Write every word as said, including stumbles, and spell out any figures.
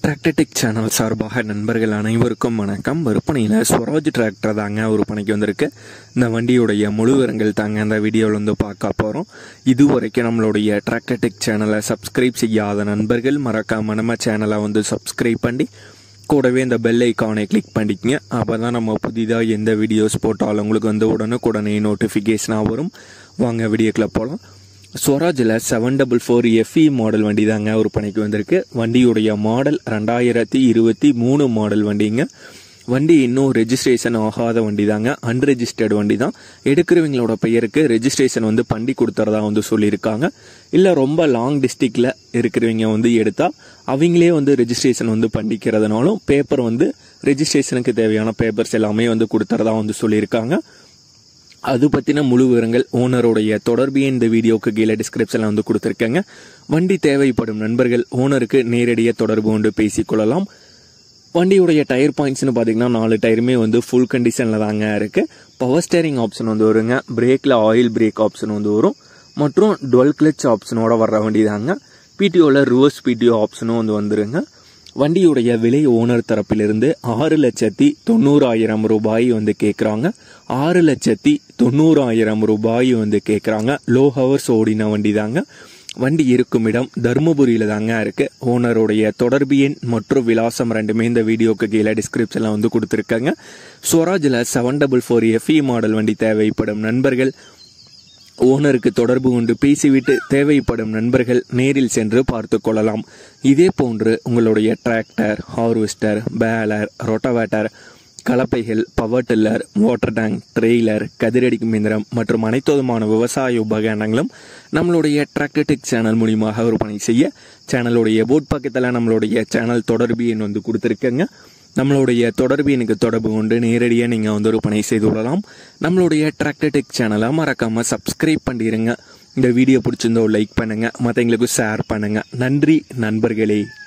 Tractor Tech channel சார்பாக நண்பர்கள் அனைவருக்கும் வணக்கம். விற்பனையில் ஸ்வராஜ் டிராக்டர் தாங்க விற்பனைக்கு வந்திருக்கு. இந்த வண்டியுடைய முழு விவரங்கள் தாங்க இந்த வீடியோவில் வந்து பார்க்க போகிறோம். இதுவரைக்கும் நம்மளுடைய டிராக்டர்டெக் சேனலை சப்ஸ்கிரைப் செய்யாத நண்பர்கள் மறக்காம நம்ம சேனலை வந்து சப்ஸ்கிரைப் பண்ணி கூடவே இந்த பெல் ஐக்கானை கிளிக் பண்ணிக்கங்க. அப்போ தான் நம்ம புதிதாக எந்த வீடியோஸ் போட்டாலும் உங்களுக்கு வந்து உடனுக்குடனே நோட்டிஃபிகேஷனாக வரும். வாங்க வீடியோக்குள்ள போகலாம். ஸ்வராஜில் seven double four FE model வண்டி தாங்க விற்பனைக்கு வந்திருக்கு. வண்டியுடைய மாடல் ரெண்டாயிரத்தி இருபத்தி மூணு மாடல் வண்டிங்க. வண்டி இன்னும் ரெஜிஸ்ட்ரேஷன் ஆகாத வண்டி தாங்க, அன்ரெஜிஸ்டர்டு வண்டி தான். எடுக்கிறவங்களோட பெயருக்கு ரெஜிஸ்ட்ரேஷன் வந்து பண்ணி கொடுத்துறதா வந்து சொல்லியிருக்காங்க. இல்லை ரொம்ப லாங் டிஸ்ட்ரிக்டில் இருக்கிறவங்க வந்து எடுத்தால் அவங்களே வந்து ரெஜிஸ்ட்ரேஷன் வந்து பண்ணிக்கிறதுனாலும் பேப்பர் வந்து ரெஜிஸ்ட்ரேஷனுக்கு தேவையான பேப்பர்ஸ் எல்லாமே வந்து கொடுத்துறதா வந்து சொல்லியிருக்காங்க. அது பற்றின முழு விவரங்கள் ஓனருடைய தொடர்பு இந்த வீடியோக்கு கீழே டிஸ்கிரிப்ஷனில் வந்து கொடுத்துருக்கேங்க. வண்டி தேவைப்படும் நண்பர்கள் ஓனருக்கு நேரடியாக தொடர்பு கொண்டு பேசிக்கொள்ளலாம். வண்டியுடைய டயர் பாயிண்ட்ஸ்னு பார்த்தீங்கன்னா நாலு டயருமே வந்து ஃபுல் கண்டிஷனில் தாங்க இருக்குது. பவர் ஸ்டேரிங் ஆப்ஷன் வந்து வருங்க, பிரேக்கில் ஆயில் பிரேக் ஆப்ஷன் வந்து வரும் மற்றும் டுவெல் கிளச் ஆப்ஷனோட வர்ற வண்டி தாங்க. பிடிஓவில் ரிவர்ஸ் பிடிஓ ஆப்ஷனும் வந்து வந்துருங்க. வண்டியுடைய விலை ஓனர் தரப்பிலிருந்து ஆறு லட்சத்தி தொண்ணூறாயிரம் ரூபாய் வந்து கேட்குறாங்க. ஆறு லட்சத்தி தொண்ணூறாயிரம் ரூபாய் வந்து கேட்குறாங்க. லோ ஹவர்ஸ் ஓடின வண்டி தாங்க. வண்டி இருக்கும் இடம் தருமபுரியில் தாங்க இருக்குது. ஓனருடைய தொடர்பு எண் மற்றும் விலாசம் ரெண்டுமே இந்த வீடியோக்கு கீழே டிஸ்கிரிப்ஷனில் வந்து கொடுத்துருக்காங்க. ஸ்வராஜில் seven double four FE model வண்டி தேவைப்படும் நண்பர்கள் ஓனருக்கு தொடர்பு கொண்டு பேசிவிட்டு தேவைப்படும் நண்பர்கள் நேரில் சென்று பார்த்து கொள்ளலாம். இதே போன்று உங்களுடைய டிராக்டர், ஹார்வெஸ்டர், பேலர், ரொட்டவேட்டர், கலப்பைகள், power tiller, water tank, trailer, கதிரடிக்கும் இயந்திரம் மற்றும் அனைத்து விதமான விவசாய உபகரணங்களும் நம்மளுடைய டிராக்டர்டெக் சேனல் மூலியமாக விற்பனை செய்ய சேனலுடைய போட் பக்கத்தில் நம்மளுடைய சேனல் தொடர்பு எண் வந்து கொடுத்துருக்கேங்க. நம்மளுடைய தொடர்பு எனக்கு தொடர்பு கொண்டு நேரடியாக நீங்கள் வந்து விற்பனை செய்து கொள்ளலாம். நம்மளுடைய டிராக்டர்டெக் சேனலை மறக்காமல் சப்ஸ்கிரைப் பண்ணிடுங்க. இந்த வீடியோ பிடிச்சிருந்தோ லைக் பண்ணுங்கள், மற்றவங்களுக்கு ஷேர் பண்ணுங்கள். நன்றி நண்பர்களே.